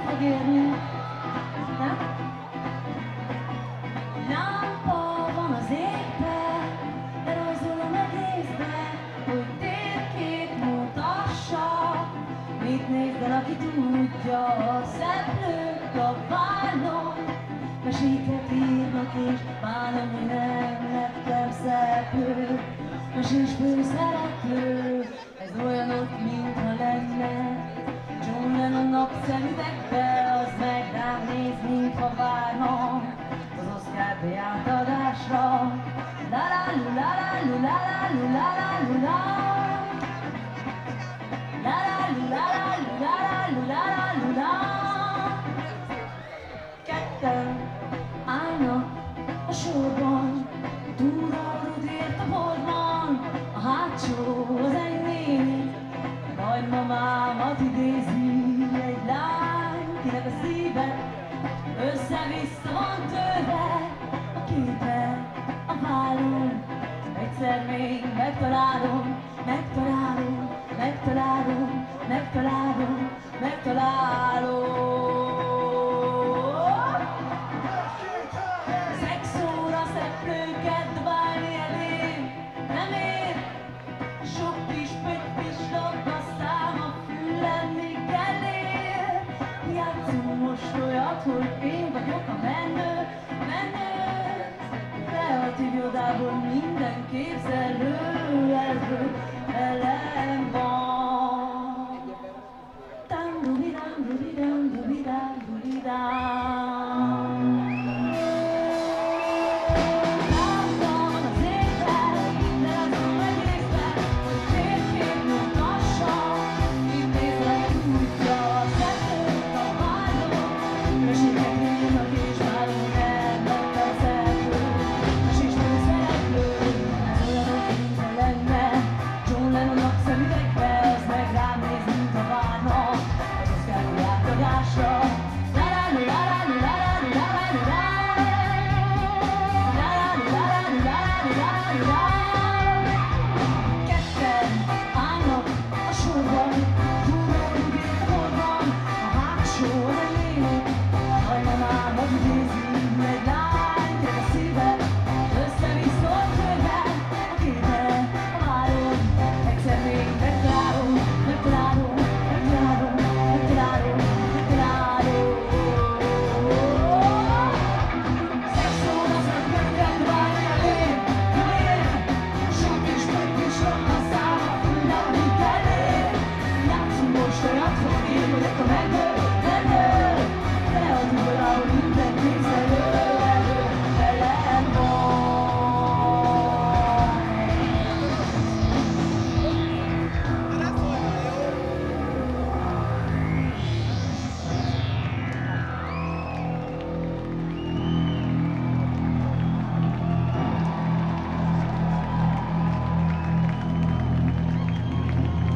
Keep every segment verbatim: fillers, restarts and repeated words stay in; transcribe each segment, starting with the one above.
fog érni. Nem? Lámpa van az égben, lerajzolom egészbe, hogy térkép mutassa. Mit nézd el, aki tudja, a szeplők a vállon, meséket írnak és bánom, hogy nem lettem szeplő. Mesés főszereplő, ez olyan ott, mintha lenne John Lennon napszemüvegbe, az meg rám néz, mintha várna az Oscar díj átadásra. La la lu la la lu la la lu la la lu la la la lu la la lu la la lu la la lu la. Ketten állnak a sorban, túrórud ért a boltban, a hátsó az enyém. Nagymamámat idézi egy lány, kinek a szíve össze-vissza van törve. A képe a vállon, egyszer még megtalálom, megtalálom, megtalálom, megtalálom, megtalálom. Szexóra szeplőket dobálni elém, nem ér. Sok kis pöttyis labdaszám a fülem még elér. Játszunk most olyat, hogy én vagyok a menő, menő. Kreatív irodából minden képzelő elő elem van. Tam-dum-dum, dum-dum, dum-dum, dum-dum.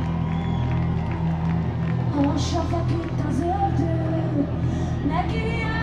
Most feküdt az ördög, neki